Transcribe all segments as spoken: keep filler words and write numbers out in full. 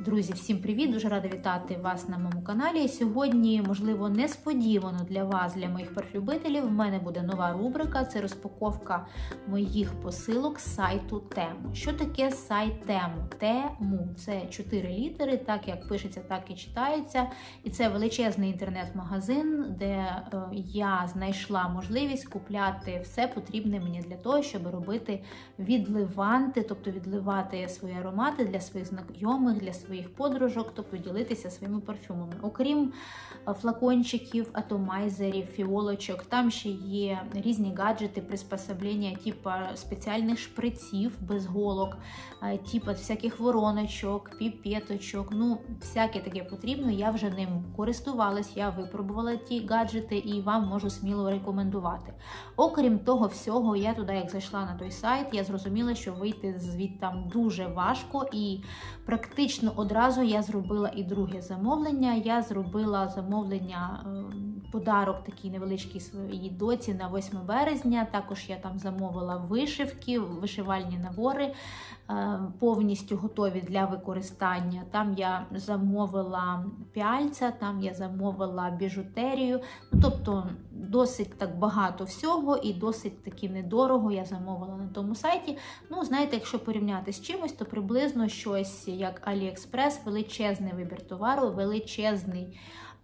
Друзі, всім привіт! Дуже рада вітати вас на моєму каналі. Сьогодні, можливо, несподівано для вас, для моїх парфлюбителів, в мене буде нова рубрика. Це розпаковка моїх посилок з сайту Temu. Що таке сайт Temu? Temu – це чотири літери, так як пишеться, так і читається. І це величезний інтернет-магазин, де я знайшла можливість купляти все потрібне мені для того, щоб робити відливанти, тобто відливати свої аромати для своїх знайомих, для своїх подружок, тобто ділитися своїми парфюмами. Окрім флакончиків, атомайзерів, фіолочок, там ще є різні гаджети, приспособлення, типу спеціальних шприців без голок, типу всяких вороночок, піпеточок, ну, всяке таке потрібно. Я вже ним користувалась, я випробувала ті гаджети і вам можу сміло рекомендувати. Окрім того всього, я туди, як зайшла на той сайт, я зрозуміла, що вийти звідти там дуже важко, і практично одразу я зробила і друге замовлення. Я зробила замовлення, подарок такий невеличкий своїй доці на восьме березня. Також я там замовила вишивки, вишивальні набори, повністю готові для використання. Там я замовила пяльця, там я замовила біжутерію. Ну, тобто досить так багато всього і досить таки недорого я замовила на тому сайті. Ну, знаєте, якщо порівняти з чимось, то приблизно щось як AliExpress, величезний вибір товару, величезний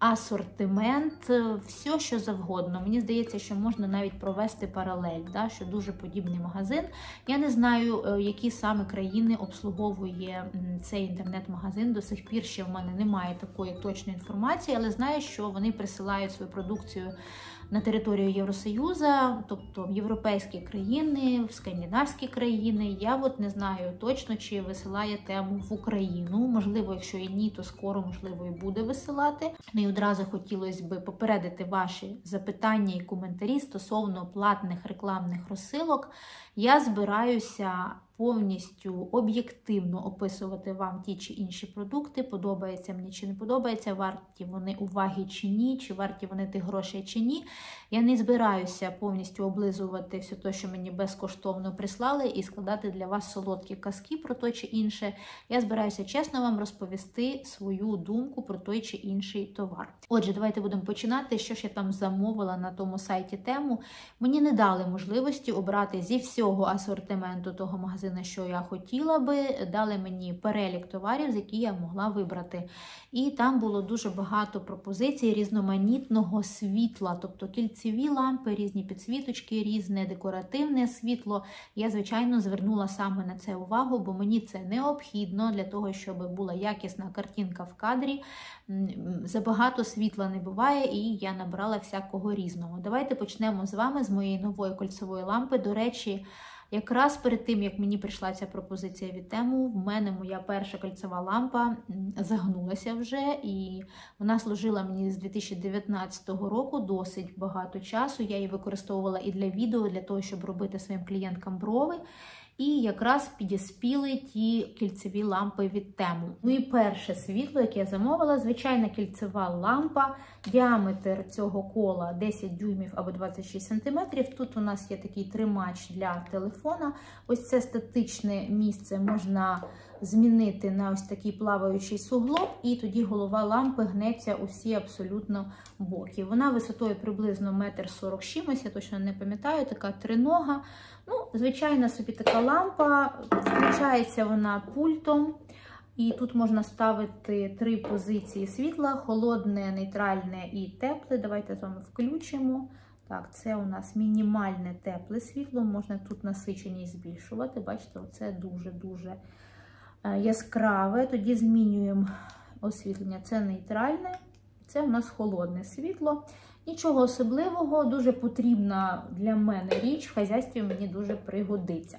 асортимент, все, що завгодно. Мені здається, що можна навіть провести паралель, да, що дуже подібний магазин. Я не знаю, які саме країни обслуговує цей інтернет-магазин. До сих пір ще в мене немає такої точної інформації, але знаю, що вони присилають свою продукцію на територію Євросоюзу, тобто в європейські країни, в скандинавські країни. Я от не знаю точно, чи висилає Temu в Україну. Можливо, якщо і ні, то скоро, можливо, і буде висилати. Ну і одразу хотілося б попередити ваші запитання і коментарі стосовно платних рекламних розсилок. Я збираюся повністю об'єктивно описувати вам ті чи інші продукти, подобається мені чи не подобається, варті вони уваги чи ні, чи варті вони тих грошей чи ні. Я не збираюся повністю облизувати все те, що мені безкоштовно прислали, і складати для вас солодкі казки про те чи інше. Я збираюся чесно вам розповісти свою думку про той чи інший товар. Отже, давайте будемо починати. Що ж я там замовила на тому сайті Temu? Мені не дали можливості обрати зі всього асортименту того магазину, що я хотіла би, дали мені перелік товарів, з які я могла вибрати. І там було дуже багато пропозицій різноманітного світла, тобто кільцеві лампи, різні підсвіточки, різне декоративне світло. Я, звичайно, звернула саме на це увагу, бо мені це необхідно для того, щоб була якісна картинка в кадрі. Забагато світла не буває, і я набрала всякого різного. Давайте почнемо з вами з моєї нової кольцевої лампи. До речі, якраз перед тим, як мені прийшла ця пропозиція від Temu, в мене моя перша кольцева лампа загнулася вже, і вона служила мені з дві тисячі дев'ятнадцятого року досить багато часу. Я її використовувала і для відео, для того, щоб робити своїм клієнткам брови. І якраз підіспіли ті кільцеві лампи від Temu. Ну і перше світло, яке я замовила, звичайна кільцева лампа. Діаметр цього кола десять дюймів або двадцять шість сантиметрів. Тут у нас є такий тримач для телефона. Ось це статичне місце можна змінити на ось такий плаваючий суглоб, і тоді голова лампи гнеться у всі абсолютно боки. Вона висотою приблизно метр сорок чимось, я точно не пам'ятаю, така тринога. Ну, звичайна собі така лампа, включається вона пультом, і тут можна ставити три позиції світла: холодне, нейтральне і тепле. Давайте з вами включимо. Так, це у нас мінімальне тепле світло, можна тут насиченість збільшувати. Бачите, оце дуже-дуже яскраве. Тоді змінюємо освітлення, це нейтральне, це у нас холодне світло. Нічого особливого, дуже потрібна для мене річ, в хазяйстві мені дуже пригодиться.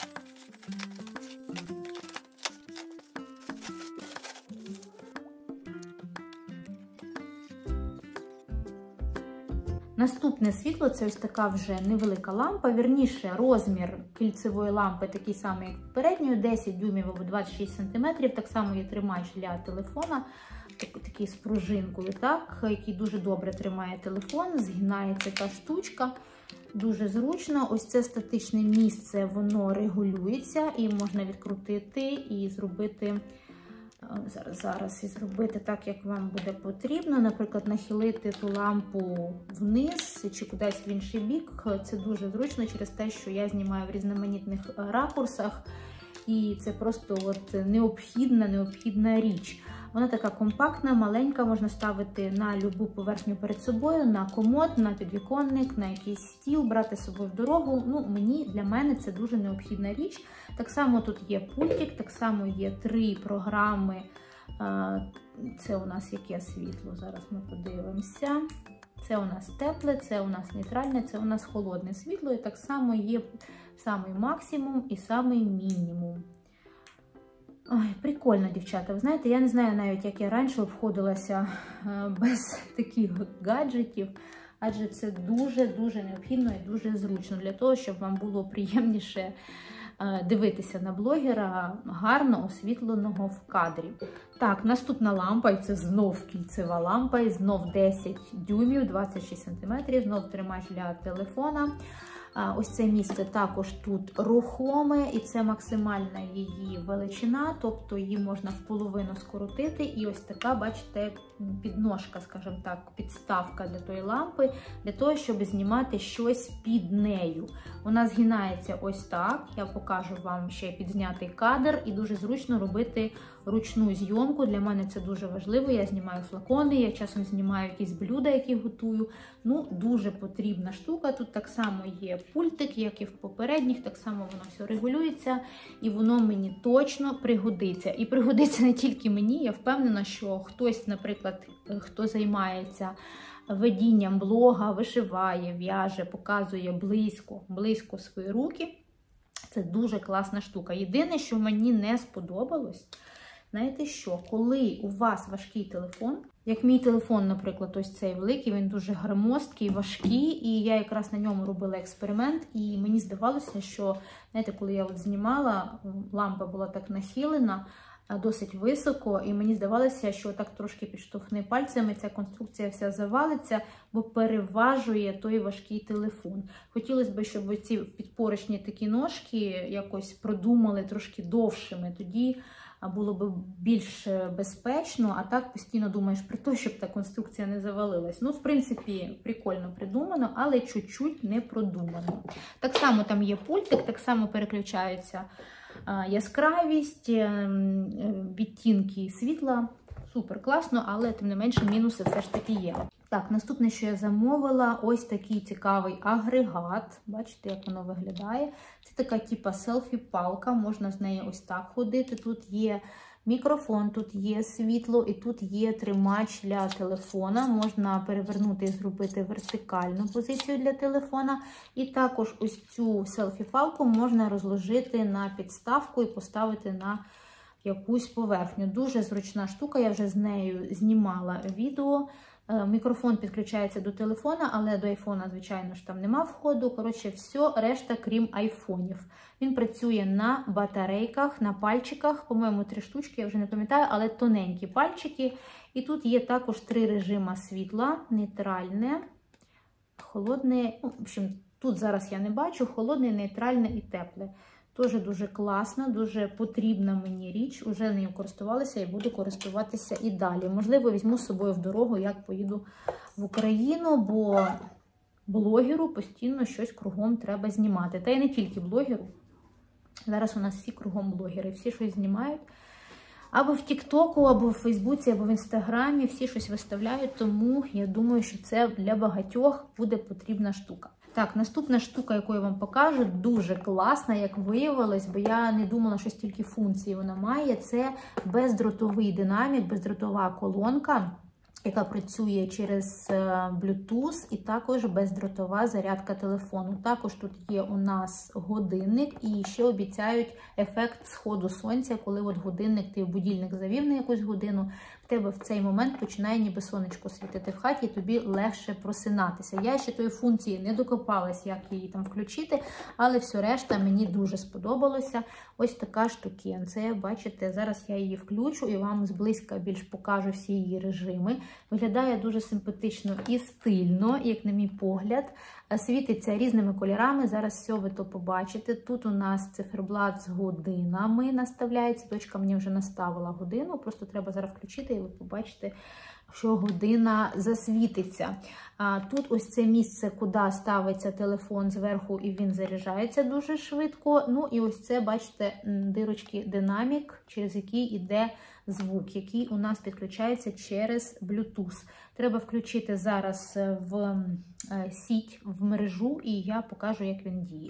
Наступне світло – це ось така вже невелика лампа, вірніше розмір кільцевої лампи такий самий, як попередньої, десять дюймів або двадцять шість сантиметрів, так само є тримач для телефона, такий з пружинкою, так, який дуже добре тримає телефон, згинається та штучка. Дуже зручно. Ось це статичне місце, воно регулюється і можна відкрутити і зробити Зараз, зараз і зробити так, як вам буде потрібно. Наприклад, нахилити ту лампу вниз чи кудись в інший бік. Це дуже зручно через те, що я знімаю в різноманітних ракурсах. І це просто от необхідна, необхідна річ. Вона така компактна, маленька, можна ставити на любу поверхню перед собою, на комод, на підвіконник, на якийсь стіл, брати з собою в дорогу. Ну, мені, для мене це дуже необхідна річ. Так само тут є пультик, так само є три програми. Це у нас яке світло, зараз ми подивимося. Це у нас тепле, це у нас нейтральне, це у нас холодне світло. І так само є самий максимум і самий мінімум. Ой, прикольно, дівчата. Ви знаєте, я не знаю навіть, як я раніше обходилася без таких гаджетів, адже це дуже-дуже необхідно і дуже зручно для того, щоб вам було приємніше дивитися на блогера гарно освітленого в кадрі. Так, наступна лампа, і це знов кільцева лампа, і знов десять дюймів, двадцять шість сантиметрів, знов тримач для телефона. Ось це місце також тут рухоме, і це максимальна її величина, тобто її можна в половину скоротити. І ось така, бачите, підножка, скажімо так, підставка для тої лампи, для того, щоб знімати щось під нею. Вона згинається ось так, я покажу вам ще підзнятий кадр, і дуже зручно робити ручну зйомку. Для мене це дуже важливо, я знімаю флакони, я часом знімаю якісь блюда, які готую. Ну, дуже потрібна штука. Тут так само є пультик, як і в попередніх, так само воно все регулюється, і воно мені точно пригодиться. І пригодиться не тільки мені, я впевнена, що хтось, наприклад, хто займається ведінням блога, вишиває, в'яже, показує близько, близько свої руки. Це дуже класна штука. Єдине, що мені не сподобалось, знаєте що, коли у вас важкий телефон, як мій телефон, наприклад, ось цей великий, він дуже громоздкий, важкий, і я якраз на ньому робила експеримент, і мені здавалося, що, знаєте, коли я от знімала, лампа була так нахилена, досить високо, і мені здавалося, що так трошки підштовхни пальцями, ця конструкція вся завалиться, бо переважує той важкий телефон. Хотілося б, щоб ці підпорочні такі ножки якось продумали трошки довшими, тоді було б більш безпечно, а так постійно думаєш про те, щоб та конструкція не завалилась. Ну, в принципі, прикольно придумано, але чуть-чуть не продумано. Так само там є пультик, так само переключаються яскравість, відтінки світла. Супер класно, але тим не менше мінуси все ж таки є. Так, наступне, що я замовила, ось такий цікавий агрегат. Бачите, як воно виглядає. Це така типа селфі-палка, можна з нею ось так ходити. Тут є мікрофон, тут є світло і тут є тримач для телефона. Можна перевернути і зробити вертикальну позицію для телефона. І також ось цю селфі-палку можна розложити на підставку і поставити на якусь поверхню. Дуже зручна штука, я вже з нею знімала відео. Мікрофон підключається до телефона, але до айфона, звичайно ж, там нема входу. Коротше, все решта, крім айфонів. Він працює на батарейках, на пальчиках, по-моєму, три штучки, я вже не пам'ятаю, але тоненькі пальчики. І тут є також три режима світла: нейтральне, холодне, ну, в общем, тут зараз я не бачу, холодне, нейтральне і тепле. Теж дуже класна, дуже потрібна мені річ. Уже нею користувалася і буду користуватися і далі. Можливо, візьму з собою в дорогу, як поїду в Україну, бо блогеру постійно щось кругом треба знімати. Та й не тільки блогеру. Зараз у нас всі кругом блогери, всі щось знімають. Або в Тіктоку, або в Фейсбуці, або в Інстаграмі, всі щось виставляють, тому я думаю, що це для багатьох буде потрібна штука. Так, наступна штука, яку я вам покажу, дуже класна, як виявилось, бо я не думала, що стільки функцій вона має. Це бездротовий динамік, бездротова колонка, яка працює через Bluetooth, і також бездротова зарядка телефону. Також тут є у нас годинник, і ще обіцяють ефект сходу сонця, коли от годинник, ти будильник завів на якусь годину, в тебе в цей момент починає ніби сонечко світити в хаті, і тобі легше просинатися. Я ще тої функції не докопалась, як її там включити, але все решта мені дуже сподобалося. Ось така штукенція, бачите, зараз я її включу і вам зблизька більш покажу всі її режими. Виглядає дуже симпатично і стильно, як на мій погляд. Світиться різними кольорами, зараз все ви то побачите. Тут у нас циферблат з годинами наставляється, дочка мені вже наставила годину, просто треба зараз включити і ви побачите, що година засвітиться. А тут ось це місце, куди ставиться телефон зверху і він заряджається дуже швидко. Ну і ось це, бачите, дирочки динамік, через який йде звук, який у нас підключається через Bluetooth. Треба включити зараз в сіть, в мережу, і я покажу, як він діє.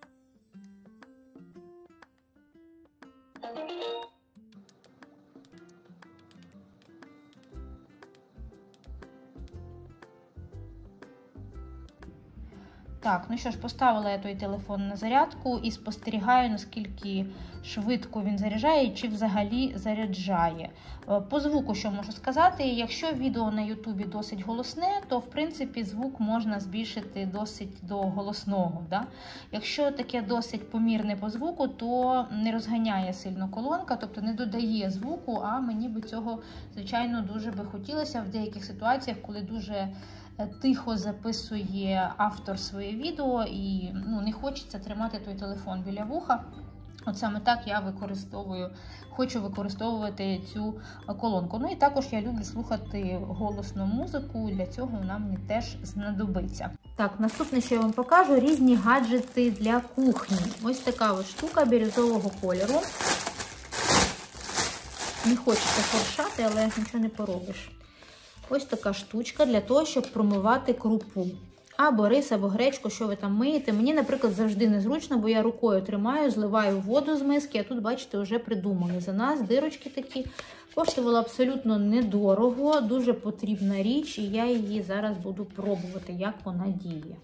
Так, ну що ж, поставила я той телефон на зарядку і спостерігаю, наскільки швидко він заряджає, чи взагалі заряджає. По звуку, що можу сказати, якщо відео на ютубі досить голосне, то, в принципі, звук можна збільшити досить до голосного. Да? Якщо таке досить помірне по звуку, то не розганяє сильно колонка, тобто не додає звуку, а мені би цього, звичайно, дуже би хотілося в деяких ситуаціях, коли дуже тихо записує автор своє відео і ну, не хочеться тримати той телефон біля вуха. От саме так я використовую, хочу використовувати цю колонку. Ну і також я люблю слухати голосну музику, для цього вона мені теж знадобиться. Так, наступне, що я вам покажу, різні гаджети для кухні. Ось така ось штука бірюзового кольору. Не хочеться шуршати, але нічого не поробиш. Ось така штучка для того, щоб промивати крупу. Або рис, або гречку, що ви там миєте. Мені, наприклад, завжди незручно, бо я рукою тримаю, зливаю воду з миски, а тут, бачите, вже придумали за нас. Дирочки такі. Коштувала абсолютно недорого, дуже потрібна річ, і я її зараз буду пробувати, як вона діє.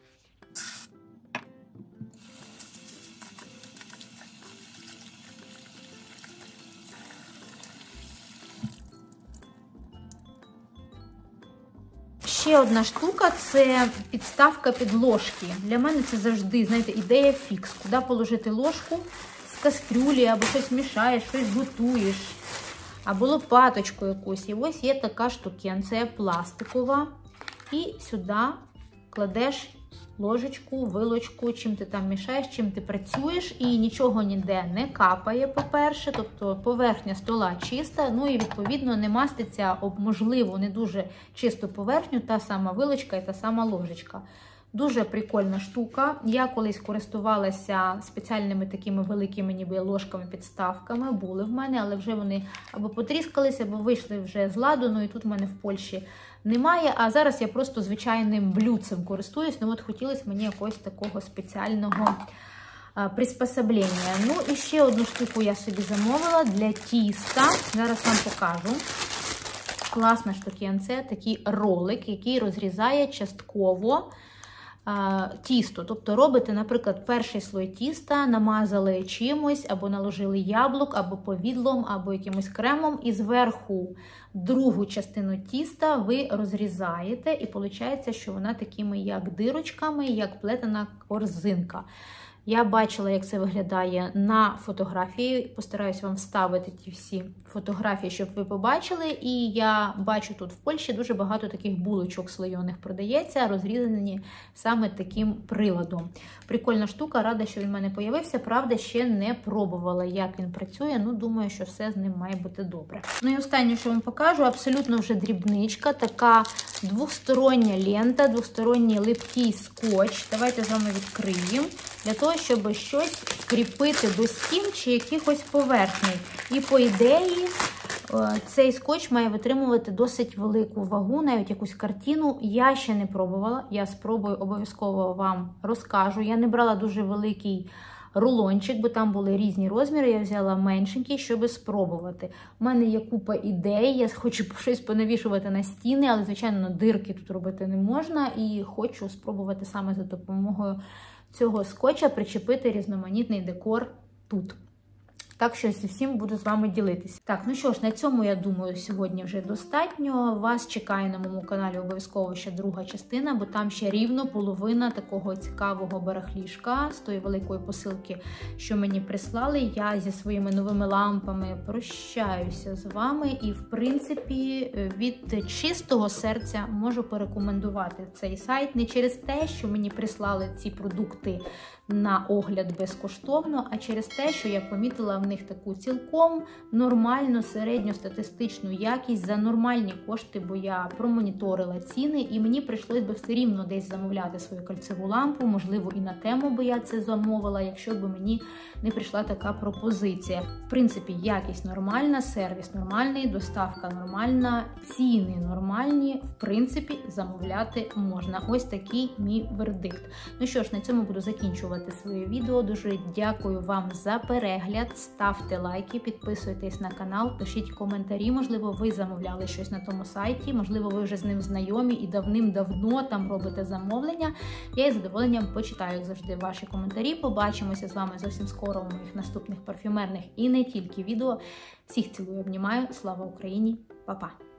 Ще одна штука – це підставка під ложки. Для мене це завжди, знаєте, ідея фікс. Куди положити ложку з кастрюлі, або щось мішаєш, щось готуєш, або лопаточку якусь. І ось є така штукенція пластикова. І сюди кладеш ложечку, вилочку, чим ти там мішаєш, чим ти працюєш, і нічого ніде не капає, по-перше, тобто поверхня стола чиста, ну і відповідно не маститься об, можливо, не дуже чисту поверхню, та сама вилочка і та сама ложечка. Дуже прикольна штука. Я колись користувалася спеціальними такими великими ніби ложками-підставками, були в мене, але вже вони або потріскалися, або вийшли вже з ладу, ну і тут в мене в Польщі немає, а зараз я просто звичайним блюдцем користуюсь, ну от хотілося мені якогось такого спеціального а, приспособлення. Ну і ще одну штуку я собі замовила для тіста, зараз вам покажу. Класна штукенція, такий ролик, який розрізає частково тісто. Тобто робите, наприклад, перший слой тіста, намазали чимось, або наложили яблук, або повідлом, або якимось кремом, і зверху другу частину тіста ви розрізаєте, і виходить, що вона такими як дирочками, як плетена корзинка. Я бачила, як це виглядає на фотографії. Постараюсь вам вставити ті всі фотографії, щоб ви побачили. І я бачу тут в Польщі дуже багато таких булочок слойоних продається, розрізані саме таким приладом. Прикольна штука, рада, що він в мене з'явився. Правда, ще не пробувала, як він працює. Ну, думаю, що все з ним має бути добре. Ну і останнє, що вам покажу, абсолютно вже дрібничка. Така двостороння лента, двосторонній липкий скотч. Давайте з вами відкриємо. Для того, щоб щось кріпити до стін чи якихось поверхней. І по ідеї цей скотч має витримувати досить велику вагу, навіть якусь картину. Я ще не пробувала, я спробую, обов'язково вам розкажу. Я не брала дуже великий рулончик, бо там були різні розміри, я взяла меншенький, щоб спробувати. У мене є купа ідей, я хочу щось понавішувати на стіни, але, звичайно, дирки тут робити не можна. І хочу спробувати саме за допомогою цього скотча причепити різноманітний декор тут. Так що зі всім буду з вами ділитися. Так, ну що ж, на цьому, я думаю, сьогодні вже достатньо. Вас чекає на моєму каналі обов'язково ще друга частина, бо там ще рівно половина такого цікавого барахлішка з тої великої посилки, що мені прислали. Я зі своїми новими лампами прощаюся з вами і, в принципі, від чистого серця можу порекомендувати цей сайт. Не через те, що мені прислали ці продукти на огляд безкоштовно, а через те, що я помітила в них таку цілком нормальну середньостатистичну якість за нормальні кошти, бо я промоніторила ціни і мені прийшлось би все рівно десь замовляти свою кольцеву лампу, можливо і на тему би я це замовила, якщо б мені не прийшла така пропозиція. В принципі, якість нормальна, сервіс нормальний, доставка нормальна, ціни нормальні, в принципі, замовляти можна. Ось такий мій вердикт. Ну що ж, на цьому буду закінчувати своє відео. Дуже дякую вам за перегляд, ставте лайки, підписуйтесь на канал, пишіть коментарі, можливо, ви замовляли щось на тому сайті, можливо, ви вже з ним знайомі і давним-давно там робите замовлення. Я із задоволенням почитаю, як завжди, ваші коментарі. Побачимося з вами зовсім скоро у моїх наступних парфюмерних і не тільки відео. Всіх цілую, обнімаю. Слава Україні! Па-па!